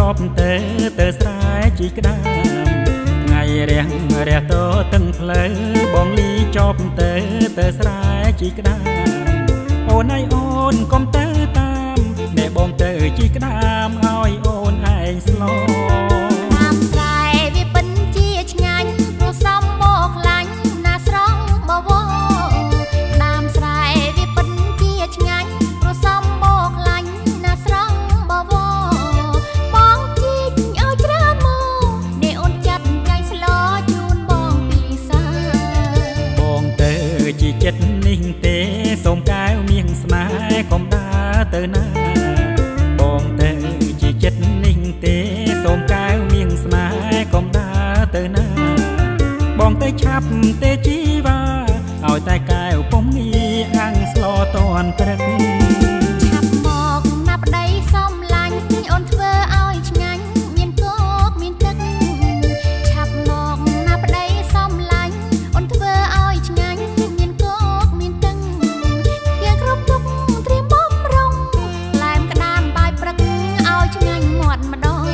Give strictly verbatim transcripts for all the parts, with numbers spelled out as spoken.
ប់ទៅទៅស្រែជីក្ដាមថ្ងៃរាំងរះតោទាំងផ្លូវបងលីចប់ទៅទៅស្រែជីក្ដាមអូនឯអូនកុំទៅតាមអ្នកបងទៅជីក្ដាមឲ្យអូនឯងស្លតាមស្រែវាពិនជាឆ្ងាញ់ព្រោះសំមកលាញ់ណាស្រង់បវរតាមស្រែវាពិនជាឆ្ងាញ់ព្រោះសំមកលាញ់ណាស្រង់បវរបងជីកឲ្យច្រើនមកនេះអូនចាត់ចៃស្លោជូនបងពីសាបងទៅជីចិត្តនេះទេសូមកែវមៀងស្នេហ៍កុំដើរទៅណាបងទៅជីចិត្តនេះទេសូមកែវមៀងស្នេហ៍កុំដើរទៅណាបងទៅឆាប់ទេជីវ៉ាឲ្យតែកែវពុំងាអាំងស្លតន់ព្រឹកឆាប់មកណាប្តីសំឡាញ់អូនធ្វើឲ្យឆ្ងាញ់មានគោកមានទឹកឆាប់មកណាប្តីសំឡាញ់អូនធ្វើឲ្យឆ្ងាញ់មានគោកមានទឹកយើងគ្រប់ទុកត្រៀមបំរុងឡែមក្តាមបាយព្រឹកឲ្យឆ្ងាញ់មាត់ម្ដង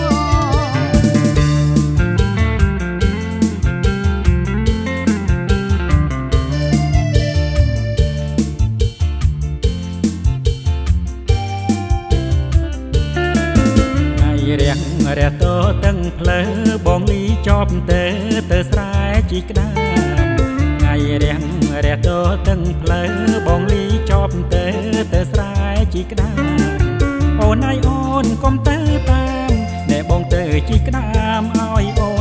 រាំងរះតោទាំងផ្លូវបងលីចប់ទៅទៅស្រែជីក្ដាមថ្ងៃរាំងរះតោទាំងផ្លូវបងលីចប់ទៅទៅស្រែជីក្ដាមអូនឯអូនកុំទៅតាមអ្នកបងទៅជីក្ដាមឲ្យអូ